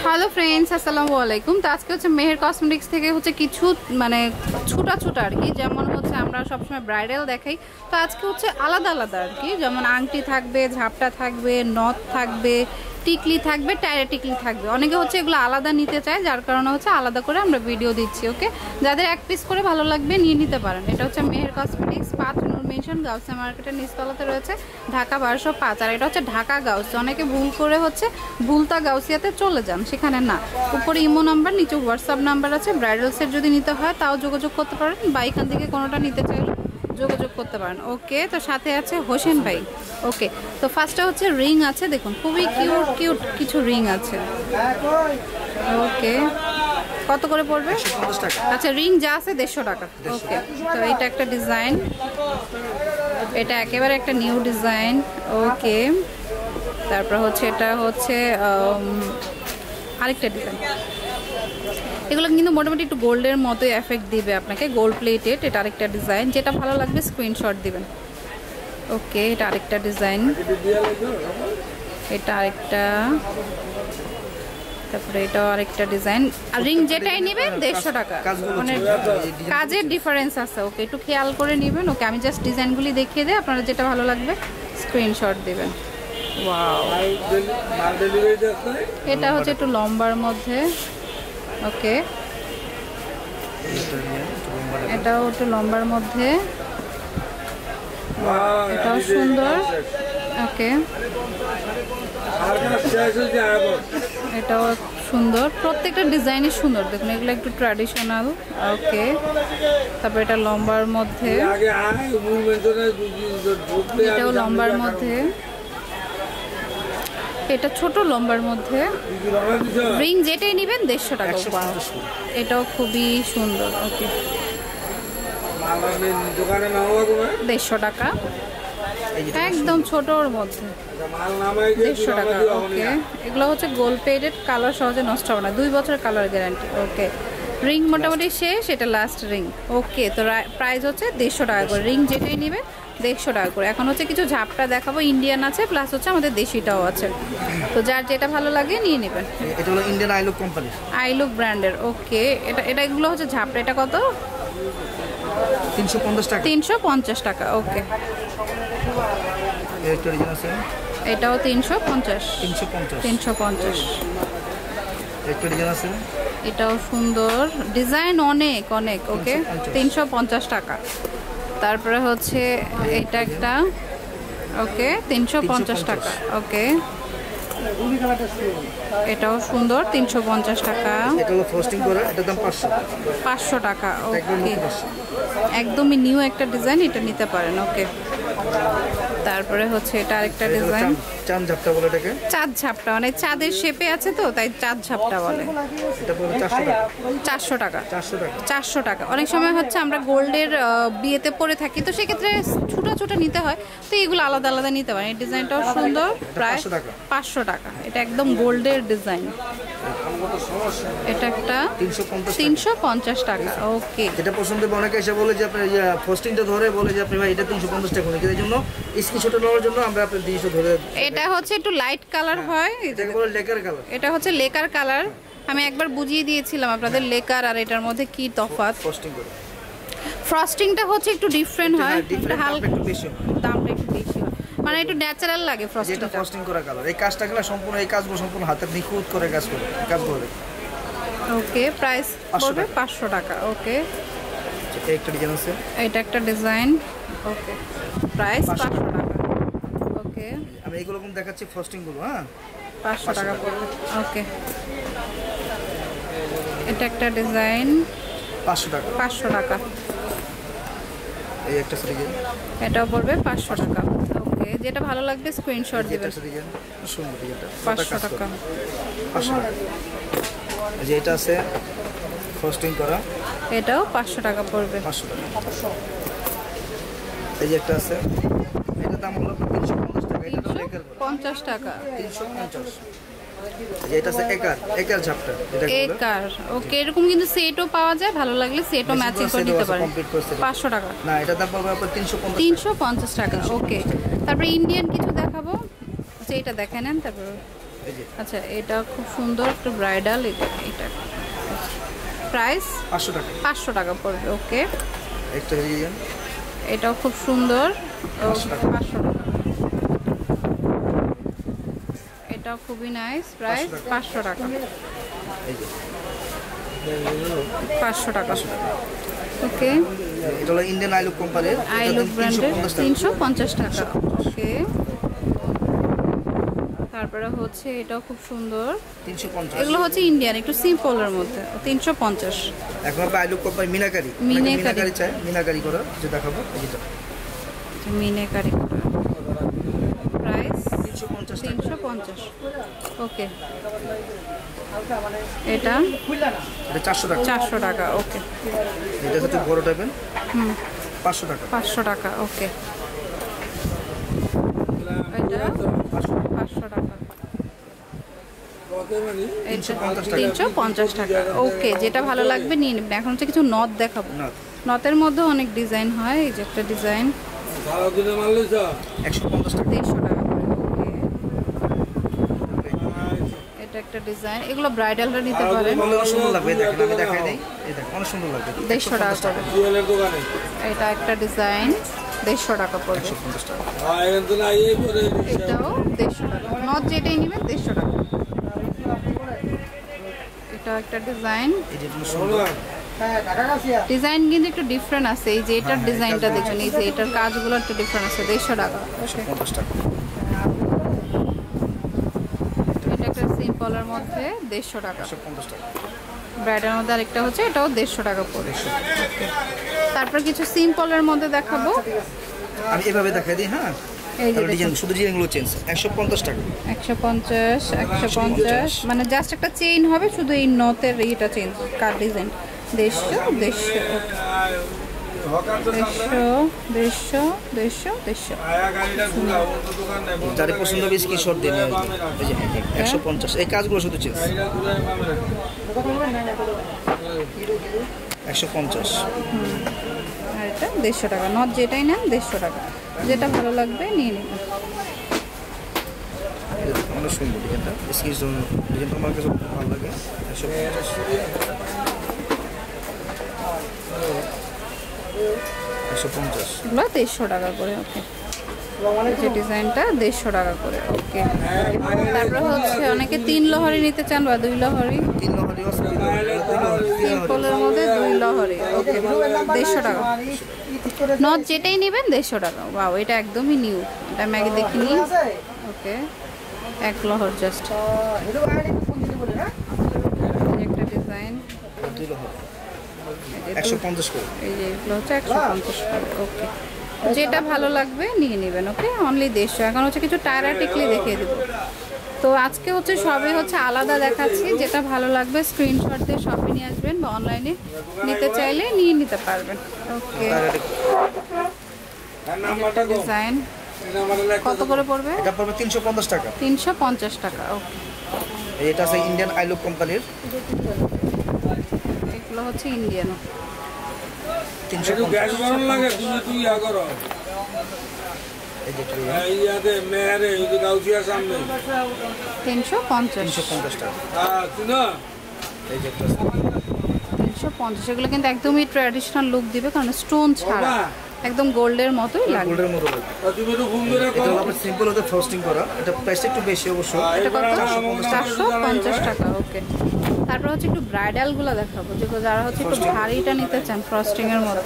Hello friends, আসসালামু আলাইকুম। তো আজকে হচ্ছে মেহের কসমেটিক্স থেকে হচ্ছে কিছু মানে ছোটা ছোটা আর কি, যেমন হচ্ছে আমরা সবসময় ব্রাইডাল দেখাই, তো আজকে হচ্ছে আলাদা আলাদা আর কি। যেমন আংটি থাকবে, ঝাপটা থাকবে, নথ থাকবে, টিকলি থাকবে, টায়রা টিকলি থাকবে। অনেকে হচ্ছে এগুলো আলাদা নিতে চায়, যার কারণে হচ্ছে আলাদা করে আমরা ভিডিও দিচ্ছি। ওকে, যাদের এক পিস করে ভালো লাগবে নিয়ে নিতে পারেন। এটা হচ্ছে মেহের কসমেটিক্স, 5 নূর মেনশন, গাউসিয়া মার্কেটের নিচতলাতে রয়েছে, ঢাকা 1205। আর এটা হচ্ছে ঢাকা গাউসিয়া। অনেকে ভুল করে হচ্ছে ভুলতা গাউসিয়াতে চলে যান, সেখানে না। উপরে ইমো নাম্বার, নিচে হোয়াটসঅ্যাপ নাম্বার আছে। ব্রাইডাল সেট যদি নিতে হয় তাও যোগাযোগ করতে পারেন, বা এখান থেকে কোনোটা নিতে চাইলে যোগাযোগ করতে পারেন। ওকে, তো সাথে আছে হোসেন ভাই। ওকে, তো ফার্স্টে হচ্ছে রিং আছে, দেখুন খুবই কিউট কিউট কিছু রিং আছে। ওকে, কত করে পড়বে? আচ্ছা, রিং যা আছে 150 টাকা। ওকে, তো এটা একটা ডিজাইন, এটা একেবারে একটা নিউ ডিজাইন। ওকে, তারপর হচ্ছে এটা হচ্ছে আরেকটা ডিজাইন। এগুলো কিন্তু মোটামুটি একটু গোল্ডের মতোই এফেক্ট দিবে আপনাকে, গোল্ড প্লেটেড। এটা আরেকটা ডিজাইন, যেটা ভালো লাগবে স্ক্রিনশট দিবেন। ওকে, এটা আরেকটা ডিজাইন, এটা আরেকটা, তারপরে এটাও আরেকটা ডিজাইন। আর রিং যেটাই নেবেন 150 টাকা, মানে কাজের ডিফারেন্স আছে। ওকে, একটু খেয়াল করে নেবেন। ওকে, আমি জাস্ট ডিজাইনগুলি দেখিয়ে দিই, আপনারা যেটা ভালো লাগবে স্ক্রিনশট দিবেন। ওয়াও, এটা হচ্ছে একটু লম্বার মধ্যে। ওকে, এটাও একটু লম্বার মধ্যে, এটাও সুন্দর। ওকে, এটাও সুন্দর, প্রত্যেকটা ডিজাইনই সুন্দর। দেখুন এগুলো একটু ট্র্যাডিশনাল। ওকে, তারপর এটা লম্বার মধ্যে, এটাও লম্বার মধ্যে, এটা ছোট লম্বার মধ্যে। রিং যেটাই নেবেন 150 টাকা। এটাও খুবই সুন্দর। ওকে, 150 টাকা, একদম ছোটর মধ্যে 150 টাকা। ওকে, এগুলো হচ্ছে গোল্ড প্লেটেড, কালার সহজে নষ্ট হবে না, 2 বছর কালার গ্যারান্টি। ওকে, রিং মোটামুটি শেষ, এটা লাস্ট রিং। ওকে, তো প্রাইস হচ্ছে 150 টাকা করে, রিং যেটাই নেবে 150 টাকা করে। এখন হচ্ছে কিছু ঝাপটা দেখাবো, ইন্ডিয়ান আছে, প্লাস হচ্ছে আমাদের দেশিটাও আছে, তো যার যেটা ভালো লাগে নিয়ে নেবেন। এটা হলো ইন্ডিয়ান আইলুক কোম্পানি, আইলুক ব্র্যান্ডের। ওকে, এটা এগুলো হচ্ছে ঝাপটা। এটা কত? 350 টাকা। 350 টাকা। ওকে, এটাও 350। 350। এটাও সুন্দর ডিজাইন, অনেক অনেক। ওকে, 350 টাকা। তারপরে হচ্ছে এটা একটা। ওকে, 350 টাকা। ওকে, এটাও সুন্দর, 350 টাকা। এটা হলো ফ্রস্টিং করা, এটার দাম 500 টাকা। ওকে, একদমই নিউ একটা ডিজাইন, এটা নিতে পারেন। ওকে, তারপরে হচ্ছে এটা আরেকটা ডিজাইন, চাঁদ ঝাপটা বলে এটাকে। চাঁদ ঝাপটা, মানে চাঁদের শেপে আছে তো তাই চাঁদ ঝাপটা বলে। এটা পড়বে 400 টাকা। 400 টাকা। 400 টাকা। 400 টাকা। অনেক সময় হচ্ছে আমরা গোল্ডের বিয়েতে পরে থাকি, তো সেক্ষেত্রে ছোটো ছোটো নিতে হয়, তো এগুলো আলাদা আলাদা নিতে পারেন। এই ডিজাইনটাও সুন্দর, প্রায় 500 টাকা। এটা একদম গোল্ডের ডিজাইন। এটা একটা 350 টাকা। ওকে, এটা পছন্দ হবে। অনেকে এসে বলে যে আপনি ফ্রস্টিংটা ধরে বলে যে আপনি ভাই এটা 350 টাকা করে, এর জন্য স্ক্রিনশট নেওয়ার জন্য আমরা আপনি 300 ধরে। এটা হচ্ছে একটু লাইট কালার হয়, এটাকে বলে লেকার কালার। এটা হচ্ছে লেকার কালার। আমি একবার বুঝিয়ে দিয়েছিলাম আপনাদের লেকার আর এটার মধ্যে কি তফাৎ। ফ্রস্টিংটা হচ্ছে একটু ডিফারেন্ট হয়, হালকা একটু বেশি, দামটা একটু বেশি হয়, মানে একটু ন্যাচারাল লাগে ফ্রস্টিংটা। এটা ফ্রস্টিং করা কালার, এই কাজটা গুলো সম্পূর্ণ, এই কাজগুলো সম্পূর্ণ হাতে নিখুঁত করে কাজ করে। ওকে, প্রাইস পড়বে 500 টাকা। ওকে, এটা একটা ডিজাইন আছে, এটা একটা ডিজাইন। ওকে, প্রাইস 500 টাকা। ওকে, আমি এইগুলো কোন দেখাচ্ছি ফ্রস্টিং গুলো। হ্যাঁ, 500 টাকা পড়বে। ওকে, এটা একটা ডিজাইন, 500 টাকা। 500 টাকা। এই একটা ডিজাইন, এটাও পড়বে 500 টাকা। ওকে, যেটা ভালো লাগবে স্ক্রিনশট দিবেন। সুন্দর ডিজাইনটা, 500 টাকা। 500 টাকা। এই যে এটা আছে ফ্রস্টিং করা, এটাও 500 টাকা পড়বে। 500 টাকা। এই যে একটা আছে, এটার দাম হলো 350 টাকা। এটা হলো লেকার 50 টাকা। 350। এটা আছে একার ঝাপটা, এটা একার। ওকে, এরকম কিন্তু সেটও পাওয়া যায়, ভালো লাগলে সেটও ম্যাচিং করে নিতে পারেন। 500 টাকা। না, এটা দাম পড়বে আপনার 350। 350 টাকা। ওকে, তারপরে ইন্ডিয়ান কিছু দেখাবো, আচ্ছা এটা দেখে নেন। তারপর এই যে আচ্ছা, এটা খুব সুন্দর একটা ব্রাইডাল। এটা প্রাইস 500 টাকা। 500 টাকা পড়বে। ওকে, একটা ডিজাইন, এটাও খুব সুন্দর। 500 টাকা। 500 টাকা। এটাও খুবই নাইস, প্রাইস 500 টাকা। এই যে 500 টাকা। ওকে, এটা হলো ইন্ডিয়ান আইলুক কোম্পানির, আইলুক ব্র্যান্ডের 350 টাকা। ওকে, তারপরে হচ্ছে এটাও খুব সুন্দর। 350। এগুলো হচ্ছে ইন্ডিয়ান, একটু সিম্পলের মধ্যে। 350। এখন আমরা আইলুক কোম্পানি মিনাকারি, মিনাকারি চাই, মিনাকারি করা যে দেখাবো। এটা মিনাকারি করা, প্রাইস 350 টাকা। 350। ওকে, এটা 400 টাকা। 400 টাকা। ওকে, এটা হচ্ছে বড় টাইপের, 500 টাকা। 500 টাকা। ওকে, এটা 500 টাকা। এটা 350 টাকা। ওকে, যেটা ভালো লাগবে নিয়ে নেবেন। এখন হচ্ছে কিছু নথ দেখাবো। নথের মধ্যে অনেক ডিজাইন হয়। এই যে একটা ডিজাইন 150 টাকা। 150 টাকা করে। ওকে, এটা একটা ডিজাইন। এগুলো ব্রাইডালরা নিতে পারেন। অনেক সুন্দর লাগবে, দেখেন আমি দেখাই দেই। এই দেখেন অনেক সুন্দর লাগবে। 150 টাকা করে। এটা একটা ডিজাইন 150 টাকা পড়বে। 150 টাকা। এটাও 150 টাকা। নথ যেটাই নেবেন 150 টাকা। এটা একটা ডিজাইন। এই যে সুন্দর ডিজাইন কিন্তু একটু ডিফারেন্ট আছে। এই যে এটার ডিজাইনটা দেখুন, এই যে এটার কাজগুলো একটু ডিফারেন্ট আছে। 150 টাকা। 150 টাকা। এটা একটা সিম্পলের মধ্যে 150 টাকা। 150 টাকা। ব্রাইডের মধ্যে আরেকটা হচ্ছে, এটাও 150 টাকা পড়বে। তারপর কিছু সিম্পলের মধ্যে দেখাবো। আমি এভাবে দেখাই দিই। হ্যাঁ, এই যে ডিজাইন, শুধু ডিজাইনগুলো চেঞ্জ। 150 টাকা। 150 মানে জাস্ট একটা চেইন হবে, শুধু এই নথের এইটা চেঞ্জ। কার ডিজাইন 150। যাদের পছন্দ হবে স্ক্রিনশট দিয়ে নিয়ে আসবেন। এই যে 150। এই কাজগুলো শুধু চেঞ্জ। 150। আর এটা 150 টাকা। নথ যেটাই নেন 150 টাকা। যেটা ভালো লাগবে নিয়ে নেবেন। অনেক সুন্দর ডিজাইনটা। স্ক্রিনশট ডিজাইনটা আমার কাছে খুব ভালো লাগে। 150। 150। এগুলো 150 টাকা করে। ওকে, যে ডিজাইনটা 150 টাকা করে। ওকে, তারপরে হচ্ছে অনেকে 3 লহরি নিতে চান বা 2 লহরি। 3 লহরি আছে, 2 লহরি। সিম্পলের মধ্যে 2 লহরি। ওকে, 150 টাকা। নথ যেটাই নেবেন 150 টাকা। ওয়াও, এটা একদমই নিউ। এটা আমি আগে দেখিনি। ওকে, 1 লহর জাস্ট। একটা ডিজাইন 2 লহরি 150 করে। এই যে এগুলো হচ্ছে 150 করে। ওকে, যেটা ভালো লাগবে নিয়ে নেবেন। Okay, only 150। এখন হচ্ছে কিছু টায়ারা টিকলি দেখিয়ে দেবো। তো আজকে হচ্ছে সবই হচ্ছে আলাদা দেখাচ্ছি। যেটা ভালো লাগবে স্ক্রিনশট দিয়ে শপে নিয়ে আসবেন বা অনলাইনে নিতে চাইলে নিয়ে নিতে পারবেন। ওকে, ডিজাইন কত করে পড়বে? এটা পড়বে 350 টাকা। 350 টাকা। ওকে, এটা আছে ইন্ডিয়ান আইলুক কোম্পানির। এগুলো হচ্ছে ইন্ডিয়ান। 350। এই যে 350 টাকা। এই যে 350। এগুলো কিন্তু একদমই ট্র্যাডিশনাল লুক দিবে, কারণ স্টোন ছাড়া একদম গোল্ডের মতোই লাগবে। গোল্ডের মতো লাগবে। এটা হলো আপনার সিম্পল হতে ফ্রস্টিং করা। এটা প্রাইসটা একটু বেশি অবশ্য। এটা কত? 450 টাকা। ওকে, তারপর হচ্ছে একটু ব্রাইডাল গুলো দেখাবো, যেগুলো যারা হচ্ছে একটু ভারীটা নিতে চান ফ্রস্টিং এর মতো।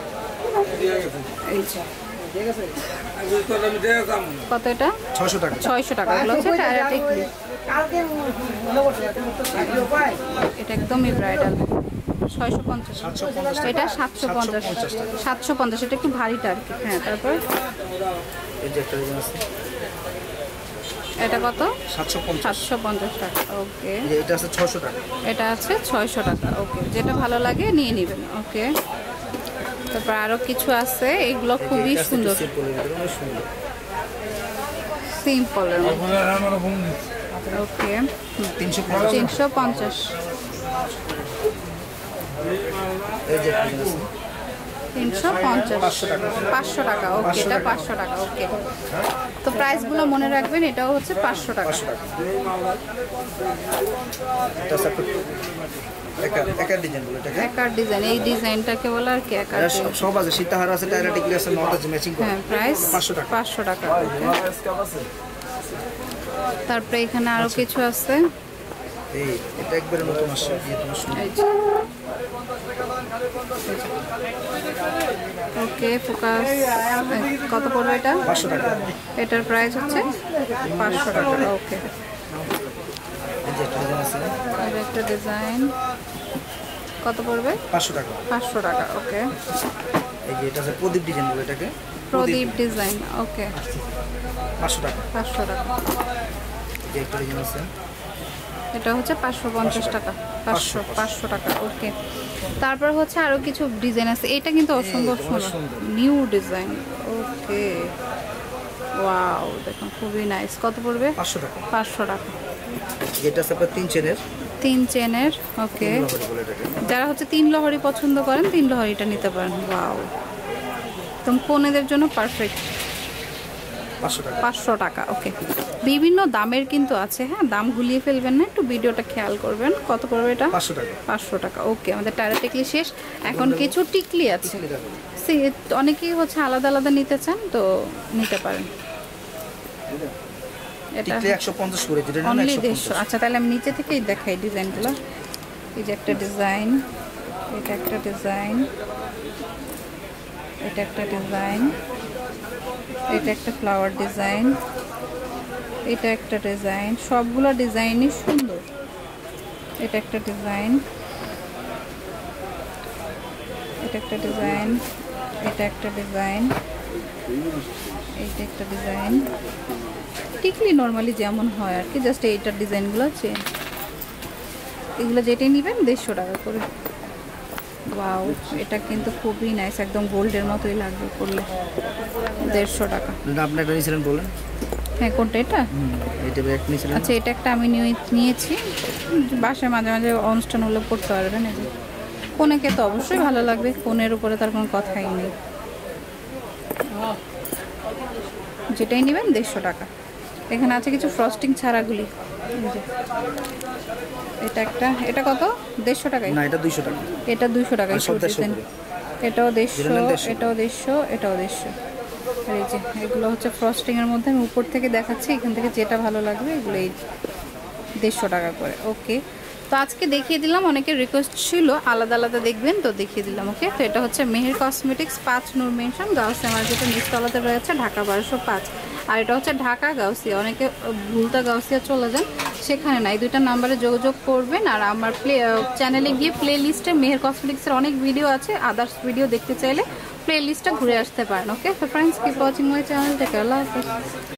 এই যে কত? এটা 600 টাকা। 600 টাকা। এগুলো হচ্ছে টায়ারা টিকলি। এটা একদমই ব্রাইডাল। 650। এটা 750। 750। এটা একটু ভারীটা আর কি। হ্যাঁ, তারপর এই যে একটা ডিজাইন আছে। এটা কত? 750। 750 টাকা। ওকে, এটা আছে 600 টাকা। এটা আছে 600 টাকা। ওকে, যেটা ভালো লাগে নিয়ে নেবেন। ওকে, তারপর আরো কিছু আছে। এগুলো খুবই সুন্দর, সিম্পলের মধ্যে। ওকে, 350। এই যে 350 500 টাকা ওকে এটা 500 টাকা ওকে তো প্রাইসগুলো মনে রাখবেন এটাও হচ্ছে 500 টাকা একার ডিজাইন বলে এটাকে একার ডিজাইন এই ডিজাইনটাকে বলে আর কি একার সব আছে সীতাহার আছে টাইরা টিকলি আছে নট আছে ম্যাচিং করে হ্যাঁ প্রাইস 500 টাকা 500 টাকা তারপরে এখানে আরো কিছু আছে এই এটা একবারে নতুন আসছে ওকে ফোকাস কত পড়বে এটা 500 টাকা এটার প্রাইস হচ্ছে 500 টাকা ওকে এই যে ডিজাইন আছে আর একটা ডিজাইন কত পড়বে 500 টাকা 500 টাকা ওকে এই যে এটা আছে প্রদীপ ডিজাইন বলে এটাকে প্রদীপ ডিজাইন ওকে 500 টাকা 500 টাকা এই যে একটা ডিজাইন আছে এটা হচ্ছে 550 টাকা 500 টাকা ওকে তারপর হচ্ছে আরো কিছু ডিজাইন আছে এটা কিন্তু অসম্ভব সুন্দর নিউ ডিজাইন ওকে ওয়াও দেখুন খুবই নাইস কত পড়বে 500 টাকা 500 টাকা এটা আছে আপনার 3 চেনের ওকে যারা হচ্ছে 3 লহরি পছন্দ করেন 3 লহরিটা নিতে পারেন ওয়াও একদম কোনেদের জন্য পারফেক্ট 500 টাকা ওকে বিভিন্ন দামের কিন্তু আছে হ্যাঁ দাম গুলিয়ে ফেলবেন না একটু ভিডিওটা খেয়াল করবেন কত পড়বে এটা 500 টাকা ওকে আমাদের টায়রা টিকলি শেষ এখন কিছু টিকলি আছে অনেকেই হচ্ছে আলাদা আলাদা নিতে চান তো নিতে পারেন এটা 150 করে যেটা অনলি 150 আচ্ছা তাহলে আমি নিচে থেকেই দেখাই ডিজাইনগুলো এই যে একটা ডিজাইন এটা একটা ডিজাইন এটা একটা ডিজাইন এটা একটা ফ্লাওয়ার ডিজাইন এটা একটা ডিজাইন সবগুলো ডিজাইনই সুন্দর এটা একটা ডিজাইন এটা একটা ডিজাইন এটা একটা ডিজাইন এইটা একটা ডিজাইন টিকলি নরমালি যেমন হয় আর কি জাস্ট এইটার ডিজাইনগুলো চেঞ্জ এগুলো যেটাই নেবেন 150 টাকা করে ওয়াও এটা কিন্তু খুবই নাইস একদম গোল্ডের মতোই লাগবে করলে 150 টাকা আপনি একটা নিয়েছিলেন বলেন হ্যাঁ কোনটা এটা এটা একটা নিয়েছিলেন আচ্ছা এটা একটা আমি নিয়েছি বাসায় মাঝে মাঝে অনুষ্ঠান হলে পড়তে পারবেন এই যে কোনেকে তো অবশ্যই ভালো লাগবে কোনের উপরে তার কোনো কথাই নেই যেটাই নেবেন 150 টাকা এখানে আছে কিছু ফ্রস্টিং ছাড়াগুলি এটা একটা এটা কত 150 টাকায় না এটা 200 টাকা এটা 200 টাকায় এটাও 150 এটাও 150 এটাও 150 আর এই যে এগুলো হচ্ছে ফ্রস্টিং এর মধ্যে আমি উপর থেকে দেখাচ্ছি এখান থেকে যেটা ভালো লাগবে এগুলো এই 150 টাকা করে ওকে তো আজকে দেখিয়ে দিলাম অনেকের রিকোয়েস্ট ছিল আলাদা আলাদা দেখবেন তো দেখিয়ে দিলাম ওকে তো এটা হচ্ছে মেহের কসমেটিক্স 5 নূর মেনশন গাউসিয়া মার্কেটের নিচতলাতে রয়েছে ঢাকা 1205 আর এটা হচ্ছে ঢাকা গাউসিয়া অনেকে ভুলতা গাউসিয়া চলে যান সেখানে না এই দুইটা নাম্বারে যোগাযোগ করবেন আর আমার চ্যানেলে গিয়ে প্লে লিস্টে মেহের কসমেটিক্সের অনেক ভিডিও আছে আদার্স ভিডিও দেখতে চাইলে প্লে লিস্টটা ঘুরে আসতে পারেন ওকে তো friends keep watching my channel take care আল্লাহ হাফেজ